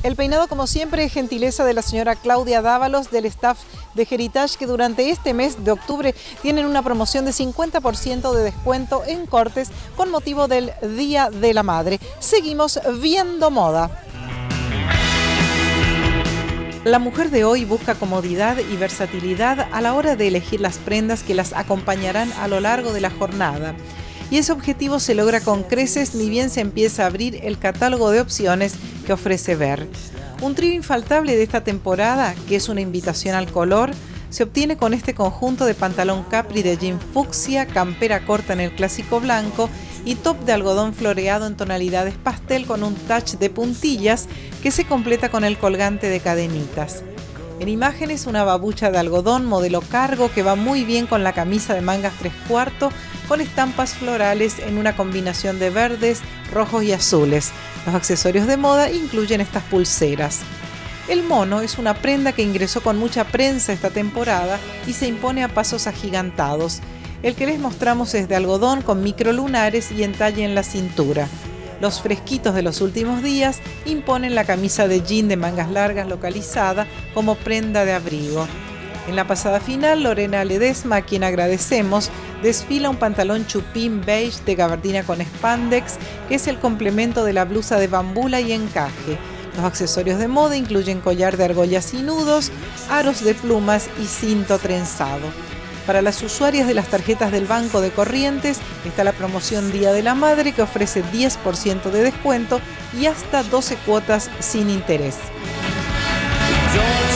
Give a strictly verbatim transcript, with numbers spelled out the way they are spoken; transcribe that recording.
El peinado, como siempre, es gentileza de la señora Claudia Dávalos, del staff de Heritage, que durante este mes de octubre tienen una promoción de cincuenta por ciento de descuento en cortes con motivo del Día de la Madre. Seguimos viendo moda. La mujer de hoy busca comodidad y versatilidad a la hora de elegir las prendas que las acompañarán a lo largo de la jornada. Y ese objetivo se logra con creces ni bien se empieza a abrir el catálogo de opciones que ofrece Ver. Un trío infaltable de esta temporada, que es una invitación al color, se obtiene con este conjunto de pantalón capri de jean fucsia, campera corta en el clásico blanco y top de algodón floreado en tonalidades pastel con un touch de puntillas que se completa con el colgante de cadenitas. En imágenes, una babucha de algodón modelo cargo que va muy bien con la camisa de mangas tres cuartos con estampas florales en una combinación de verdes, rojos y azules. Los accesorios de moda incluyen estas pulseras. El mono es una prenda que ingresó con mucha prensa esta temporada y se impone a pasos agigantados. El que les mostramos es de algodón con microlunares y entalle en la cintura. Los fresquitos de los últimos días imponen la camisa de jean de mangas largas localizada como prenda de abrigo. En la pasada final, Lorena Ledesma, a quien agradecemos, desfila un pantalón chupín beige de gabardina con spandex, que es el complemento de la blusa de bambula y encaje. Los accesorios de moda incluyen collar de argollas y nudos, aros de plumas y cinto trenzado. Para las usuarias de las tarjetas del Banco de Corrientes está la promoción Día de la Madre, que ofrece diez por ciento de descuento y hasta doce cuotas sin interés.